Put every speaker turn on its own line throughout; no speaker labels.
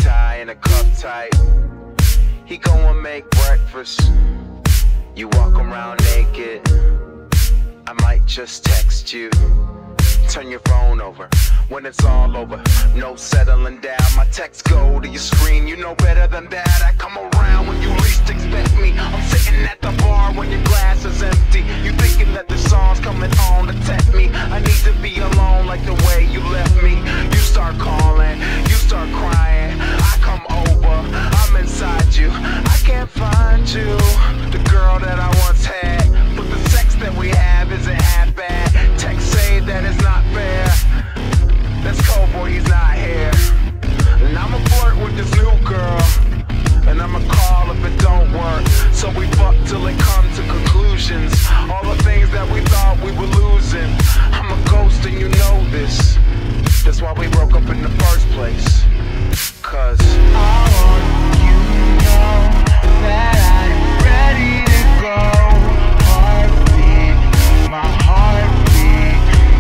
tie and a cup tight. He go and make breakfast. You walk around naked. I might just text you. Turn your phone over when it's all over. No settling down. My texts go to your screen. You know better than that. I come around when you least expect me. I'm sitting at the bar when your glass is empty. You thinking that the song's coming on to tempt me. I need to be alone like the way you left me. You start calling, you start crying. I come over, I'm inside you. I can't find you, the girl that I once had. But the sex that we have isn't half bad. Text say that it's not fair. That's cold, boy, he's not here. And I'ma flirt with this new girl, and I'ma call if it don't work. So we fuck till it comes to conclusions. All the things that we thought we were losing. I'm a ghost and you know this. That's why we broke up in the first place. Cause
I want you to know that I'm ready to go. Heartbeat, my heartbeat.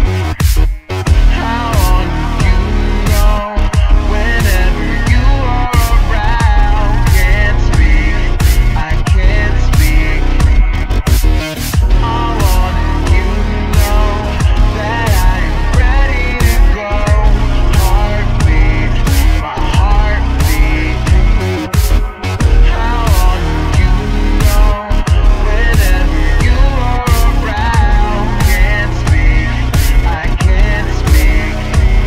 I want you to know whenever you are around. Can't speak, I can't speak. I want you to know that I am ready to go. Heartbeat, my heartbeat. I want you to know whenever you are around. Can't speak, I can't speak.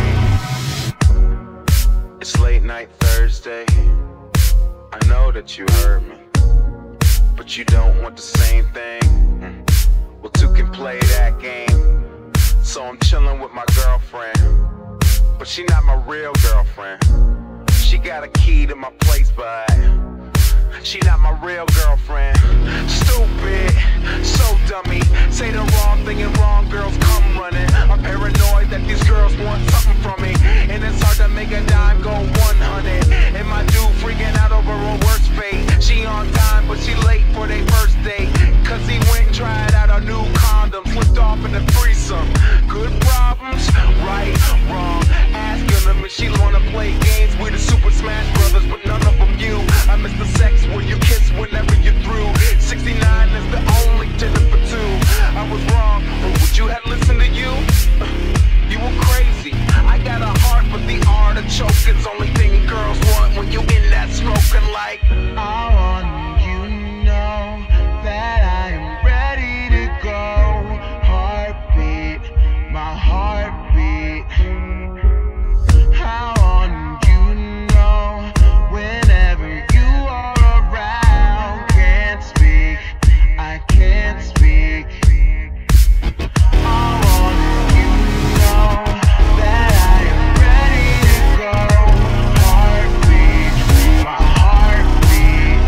it's late night Thursday. I know that you heard me, but you don't want the same thing. Well, two can play that game. So I'm chilling with my girlfriend, but she not my real girlfriend. She got a key to my place, but she not my real girlfriend. Stupid, so dummy. Say the wrong thing and wrong girls come running. I'm paranoid that these girls want something from me, and it's hard to make a dime go 100. And my dude freaking out over her worst fate. She on time, but she late for their first date. Cause he went and tried out a new condom, slipped off in a threesome. Good problems, right, wrong. Asking them if she wanna play games with the Super Smash Brothers, but none of them you. I miss the sex where you kiss whenever you're through. 69 is the only dinner for two. I was wrong, but would you have listened to you? You were crazy. I got a heart for the artichoke. It's only thing girls want when you in that smoking like.
I want you to know that I am ready to go. Heartbeat, my heartbeat. I want you to know whenever you are around. Can't speak, I can't speak. I want you to know that I am ready to go. Heartbeat, my heartbeat.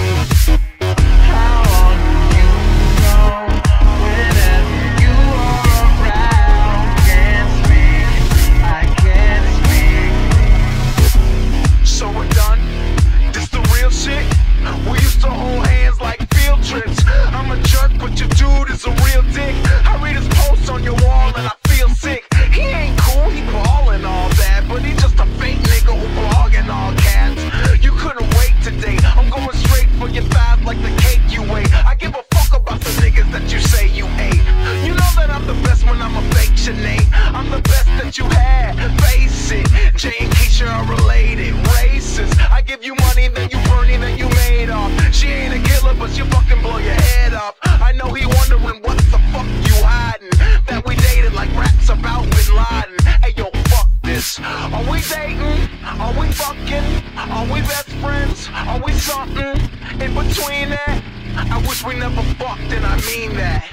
I want you to know whenever you are around. Can't speak, I can't speak.
So we're done? This the real shit? We used to hold hands like field trips. I'm a jerk, but your dude is a real dick. I read his posts on your wall and I feel sick. He ain't cool, he ballin' all that, but he just a fake nigga who blogging all cats. You couldn't wait today. I'm going straight for your thighs like the cake you ate. I give a fuck about the niggas that you say you ate. You know that I'm the best when I'm a fake Sinead. I'm the best that you had, face it. Jay and Keisha are related, racist. I give you money, then you Bernie, then you made off. She ain't a killer, but she'll fucking blow your head off. I know he wondering what the fuck you hiding. That we dated like raps about Bin Laden. Hey yo, fuck this. Are we dating? Are we fucking? Are we best friends? Are we something in between that? I wish we never fucked, and I mean that.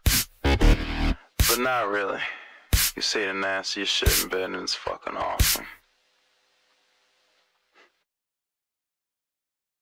But not really. You say the nastiest shit in bed and it's fucking awesome.